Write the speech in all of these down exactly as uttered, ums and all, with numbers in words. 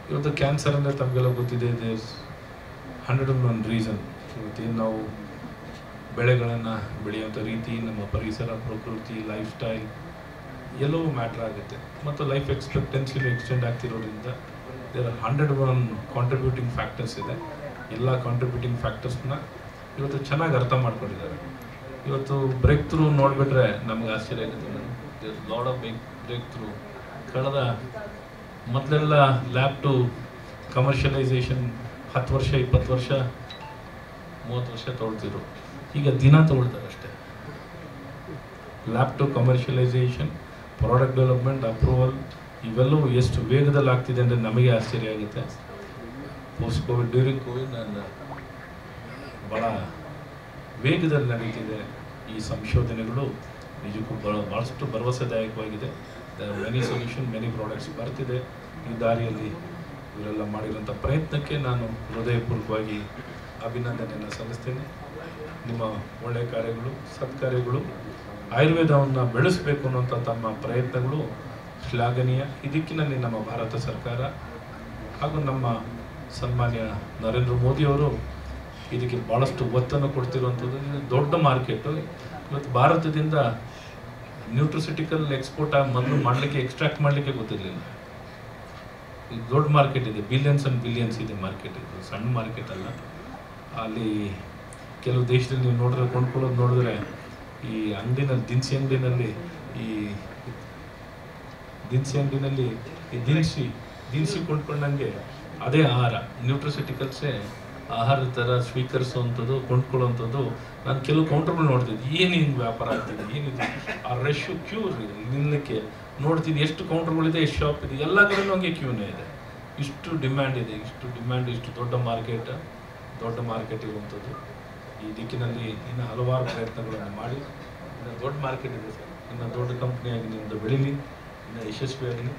ಇವತ್ತು ಕ್ಯಾನ್ಸರ್ ಅಂದರೆ ತಮಗೆಲ್ಲ ಗೊತ್ತಿದೆ, there's hundred and one reason. ಇವತ್ತೇನು ನಾವು ಬೆಳೆಗಳನ್ನು ಬೆಳೆಯುವಂಥ ರೀತಿ, ನಮ್ಮ ಪರಿಸರ, ಪ್ರಕೃತಿ, ಲೈಫ್ ಸ್ಟೈಲ್ ಎಲ್ಲವೂ ಮ್ಯಾಟ್ರ್ ಆಗುತ್ತೆ. ಮತ್ತು ಲೈಫ್ ಎಕ್ಸ್ಪೆಕ್ಟೆನ್ಸಿನೂ ಎಕ್ಸ್ಟೆಂಡ್ ಆಗ್ತಿರೋದ್ರಿಂದ there are hundred one contributing factors ಇದೆ. ಎಲ್ಲ ಕಾಂಟ್ರಿಬ್ಯೂಟಿಂಗ್ ಫ್ಯಾಕ್ಟರ್ಸ್ನ ಇವತ್ತು ಚೆನ್ನಾಗಿ ಅರ್ಥ ಮಾಡ್ಕೊಂಡಿದ್ದಾರೆ. ಇವತ್ತು ಬ್ರೇಕ್ ಥ್ರೂ ನೋಡಿಬಿಟ್ರೆ ನಮ್ಗೆ ಆಶ್ಚರ್ಯ ಆಗುತ್ತೆ. There lot of break breakthrough ಕಳೆದ ಮೊದಲೆಲ್ಲ ಲ್ಯಾಬ್ ಟು ಕಮರ್ಷಿಯಲೈಸೇಷನ್ ಹತ್ತು ವರ್ಷ, ಇಪ್ಪತ್ತು ವರ್ಷ, ಮೂವತ್ತು ವರ್ಷ ತೊಗೊಳ್ತಿದ್ರು. ಈಗ ದಿನ ತೊಗೊಳ್ತಾರೆ ಅಷ್ಟೇ. Lab to commercialisation, product development, approval ಇವೆಲ್ಲವೂ ಎಷ್ಟು ವೇಗದಲ್ಲಿ ಆಗ್ತಿದೆ ಅಂದರೆ ನಮಗೆ ಆಶ್ಚರ್ಯ ಆಗುತ್ತೆ. ಪೋಸ್ಟ್ ಕೋವಿಡ್, ಡ್ಯೂರಿಂಗ್ ಕೋವಿಡ್ ನಾನು ಭಾಳ ವೇಗದಲ್ಲಿ ನಡೀತಿದೆ ಈ ಸಂಶೋಧನೆಗಳು. ನಿಜಕ್ಕೂ ಬ ಭಾಳಷ್ಟು ಭರವಸೆದಾಯಕವಾಗಿದೆ. ಮೆನಿ ಸೊಲ್ಯೂಷನ್, ಮೆನಿ ಪ್ರಾಡಕ್ಟ್ಸ್ ಬರ್ತಿದೆ. ಈ ದಾರಿಯಲ್ಲಿ ಇವರೆಲ್ಲ ಮಾಡಿರೋಂಥ ಪ್ರಯತ್ನಕ್ಕೆ ನಾನು ಹೃದಯಪೂರ್ವಕವಾಗಿ ಅಭಿನಂದನೆಯನ್ನು ಸಲ್ಲಿಸ್ತೇನೆ. ನಿಮ್ಮ ಒಳ್ಳೆಯ ಕಾರ್ಯಗಳು, ಸತ್ಕಾರ್ಯಗಳು, ಆಯುರ್ವೇದವನ್ನು ಬೆಳೆಸಬೇಕು ಅನ್ನೋಂಥ ತಮ್ಮ ಪ್ರಯತ್ನಗಳು ಶ್ಲಾಘನೀಯ. ಈ ದಿಕ್ಕಿನಲ್ಲಿ ನಮ್ಮ ಭಾರತ ಸರ್ಕಾರ ಹಾಗೂ ನಮ್ಮ ಸನ್ಮಾನ್ಯ ನರೇಂದ್ರ ಮೋದಿಯವರು ಇದಕ್ಕೆ ಭಾಳಷ್ಟು ಒತ್ತನ್ನು ಕೊಡ್ತಿರುವಂಥದ್ದು. ಇದು ದೊಡ್ಡ ಮಾರ್ಕೆಟು. ಇವತ್ತು ಭಾರತದಿಂದ ನ್ಯೂಟ್ರಿಸಿಟಿಕಲ್ ಎಕ್ಸ್ಪೋರ್ಟ್ ಆಗಿ ಮೊದಲು ಮಾಡಲಿಕ್ಕೆ, ಎಕ್ಸ್ಟ್ರಾಕ್ಟ್ ಮಾಡಲಿಕ್ಕೆ ಗೊತ್ತಿರಲಿಲ್ಲ. ಇದು ದೊಡ್ಡ ಮಾರ್ಕೆಟ್ ಇದೆ, ಬಿಲಿಯನ್ಸ್ ಆ್ಯಂಡ್ ಬಿಲಿಯನ್ಸ್ ಇದೆ ಮಾರ್ಕೆಟ್. ಇದು ಸಣ್ಣ ಮಾರ್ಕೆಟ್ ಅಲ್ಲ. ಅಲ್ಲಿ ಕೆಲವು ದೇಶದಲ್ಲಿ ನೀವು ನೋಡಿದ್ರೆ, ಕೊಂಡ್ಕೊಳ್ಳೋದು ನೋಡಿದ್ರೆ, ಈ ಅಂಗಡಿನಲ್ಲಿ, ದಿನಸಿ ಅಂಗಡಿನಲ್ಲಿ ಈ ದಿನಸಿ ಅಂಗಡಿನಲ್ಲಿ ಈ ದಿನಸಿ ದಿನಸಿ ಕೊಂಡ್ಕೊಂಡಂಗೆ ಅದೇ ಆಹಾರ, ನ್ಯೂಟ್ರಿಸಿಟಿಕಲ್ಸೇ ಆಹಾರದ ಥರ ಸ್ವೀಕರಿಸುವಂಥದ್ದು, ಕೊಂಡ್ಕೊಳ್ಳುವಂಥದ್ದು. ನಾನು ಕೆಲವು ಕೌಂಟರ್ಗಳು ನೋಡ್ತಿದ್ದೆ, ಏನು ಹಿಂಗೆ ವ್ಯಾಪಾರ ಆಗ್ತಿದೆ, ಏನಿದೆ ಆ ರಶ್ಶು ಕ್ಯೂ ನಿಲ್ಲಕ್ಕೆ ನೋಡ್ತಿದ್ದೆ. ಎಷ್ಟು ಕೌಂಟರ್ಗಳಿದೆ, ಎಷ್ಟು ಶಾಪ್ ಇದೆ, ಎಲ್ಲ ಕಡೆಯೂ ಹಂಗೆ ಕ್ಯೂನೇ ಇದೆ. ಇಷ್ಟು ಡಿಮ್ಯಾಂಡ್ ಇದೆ, ಇಷ್ಟು ಡಿಮ್ಯಾಂಡ್, ಇಷ್ಟು ದೊಡ್ಡ ಮಾರ್ಕೆಟ್, ದೊಡ್ಡ ಮಾರ್ಕೆಟ್ ಇರುವಂಥದ್ದು. ಈ ದಿಕ್ಕಿನಲ್ಲಿ ಇನ್ನು ಹಲವಾರು ಪ್ರಯತ್ನಗಳನ್ನು ಮಾಡಿ ಇನ್ನು ದೊಡ್ಡ ಮಾರ್ಕೆಟ್ ಇದೆ ಸರ್. ಇನ್ನು ದೊಡ್ಡ ಕಂಪ್ನಿಯಾಗಿ ನಿಮ್ಮದು ಬೆಳೀಲಿ, ಇನ್ನು ಯಶಸ್ವಿಯಾಗಲಿ.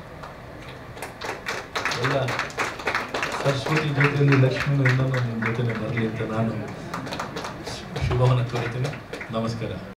ಎಲ್ಲ ಸರಸ್ವತಿ ಜೊತೆಯಲ್ಲಿ ಲಕ್ಷ್ಮೀನು ಇನ್ನೊಂದು ನಿಮ್ಮ ಜೊತೆ ಬರಲಿ ಅಂತ ನಾನು ಶುಭವನ್ನು ಕೋರುತ್ತೇನೆ. ನಮಸ್ಕಾರ.